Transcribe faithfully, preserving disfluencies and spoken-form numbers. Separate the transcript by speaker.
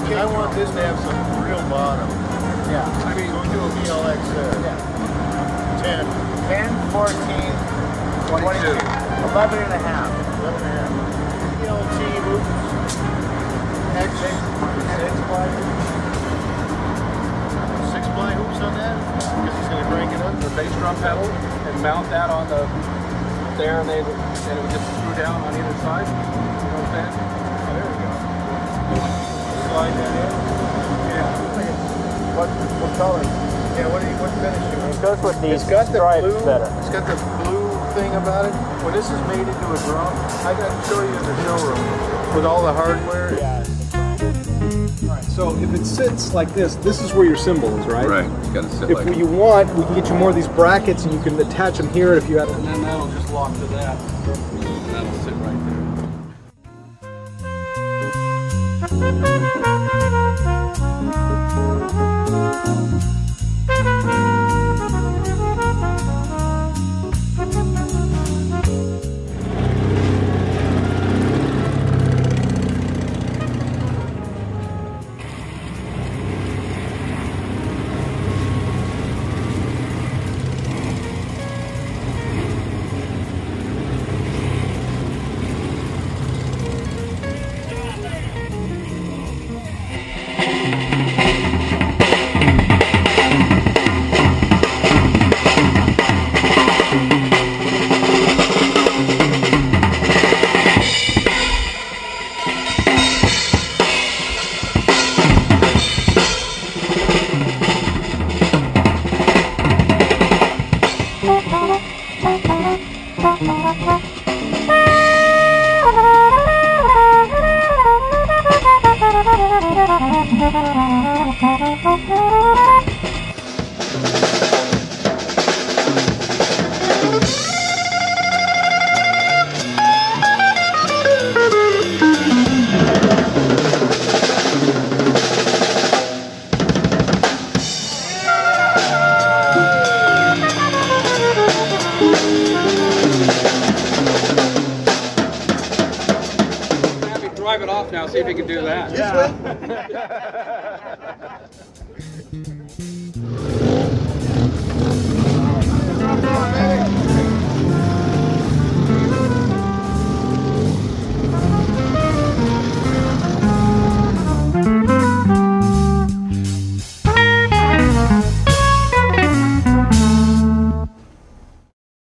Speaker 1: I want this to have some real bottom.
Speaker 2: Yeah.
Speaker 1: I mean, we'll do a V L X there.
Speaker 2: Yeah.
Speaker 1: ten.
Speaker 2: ten, fourteen,
Speaker 1: twenty-two.
Speaker 2: eleven and a half.
Speaker 1: eleven and a half. V L T hoops. X. Six ply. Six ply hoops on that? Because he's going to crank it up.
Speaker 3: The bass drum pedal and mount that on the there, and they would, and it would just screw down on either side. You know what I'm saying?
Speaker 1: Oh, there we go. Slide that in. Yeah. What, what color? Yeah, what, do you, what finish do you want?
Speaker 2: It goes with these
Speaker 1: It's got the
Speaker 2: stripes
Speaker 1: blue,
Speaker 2: better.
Speaker 1: It's got the blue thing about it. When this is made into a drum, I got to show you in the showroom with all the hardware.
Speaker 2: Yeah.
Speaker 4: Alright, so if it sits like this, this is where your cymbal is, right?
Speaker 3: Right. It's got to sit
Speaker 4: If
Speaker 3: like
Speaker 4: you want, we can get you more of these brackets and you can attach them here if you have.
Speaker 3: and then that'll just lock to that. And that'll sit right there. Drive it off now, see if you can do that.
Speaker 1: Yeah.